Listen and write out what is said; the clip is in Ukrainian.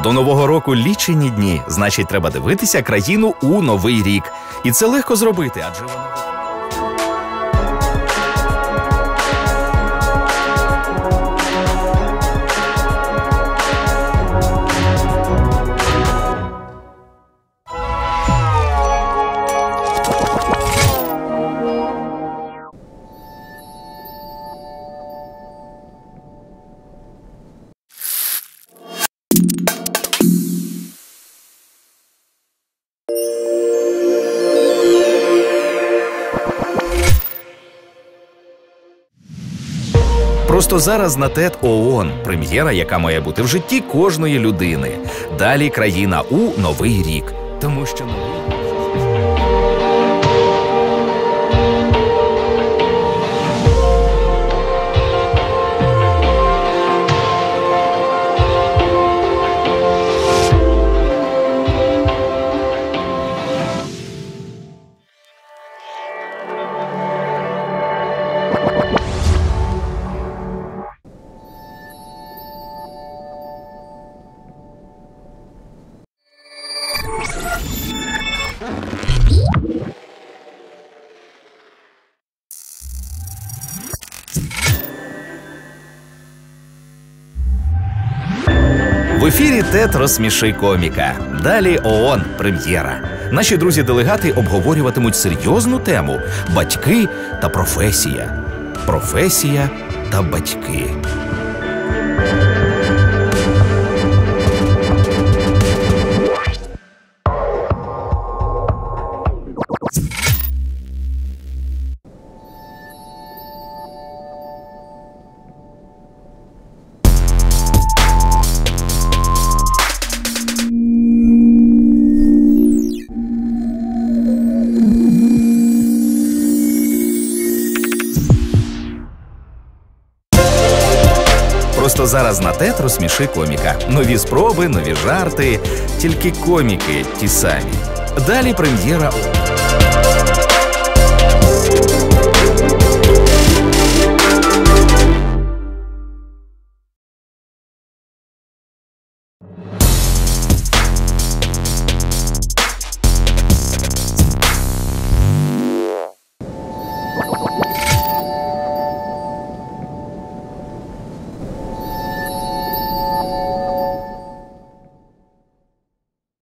До Нового року лічені дні, значить, треба дивитися країну у Новий рік. І це легко зробити, адже воно... Просто зараз на ТЕТ ООН – прем'єра, яка має бути в житті кожної людини. Далі країна у Новий рік. Тому що Новий рік... В ефірі ТЕТ «Розсміши коміка». Далі ООН – прем'єра. Наші друзі-делегати обговорюватимуть серйозну тему – батьки та професія. Професія та батьки. Просто зараз на ТЕТ «Розсміши коміка». Нові спроби, нові жарти, тільки коміки ті самі. Далі прем'єра